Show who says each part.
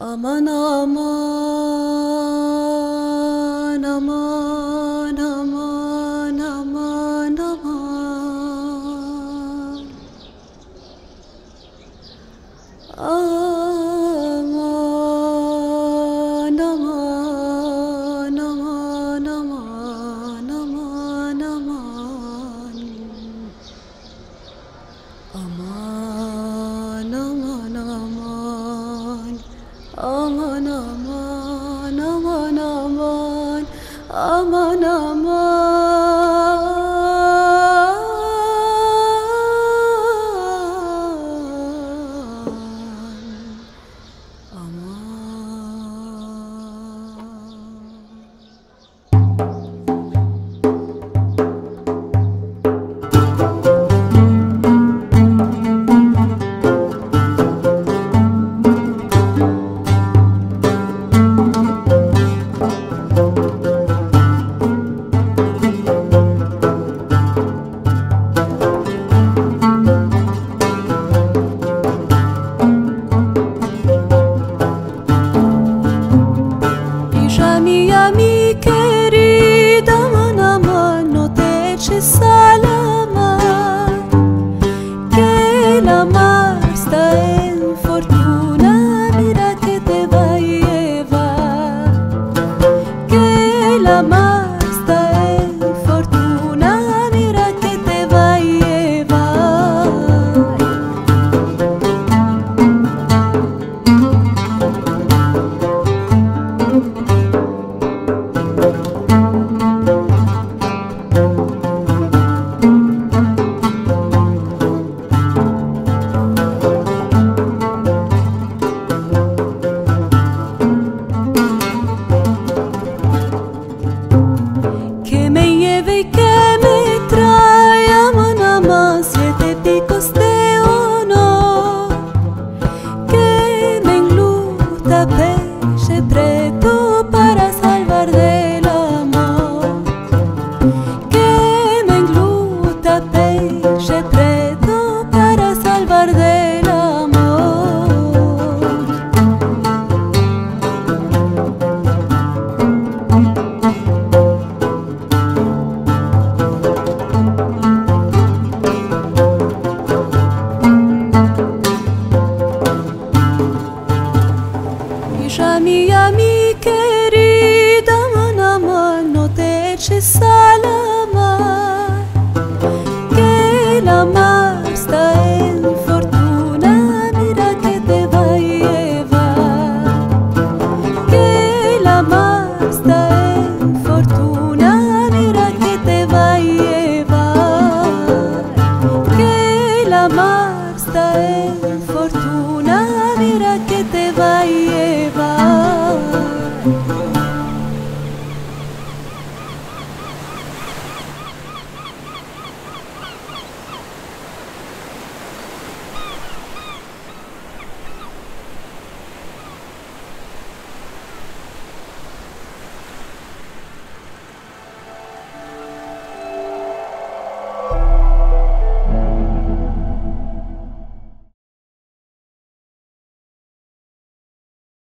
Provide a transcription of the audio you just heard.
Speaker 1: Aman aman aman aman aman aman aman aman aman aman aman aman aman aman aman aman aman aman aman aman Mi querida, aman aman, no te eches a la mar, que la mar está en fortuna, mira que te va a llevar, que la mar está en fortuna, mira que te va a llevar. Que me lleve y que me trae, aman aman, 7 picos de oro, que me engluta peixe preto para salvar del amor, que me engluta peixe preto para salvar del amor. Mi querida, aman aman, no te eches a la mar, que la mar está en fortuna, mira que te va a llevar, que la mar está en fortuna, mira que te va a llevar, que la mar está en fortuna, mira que te va a llevar.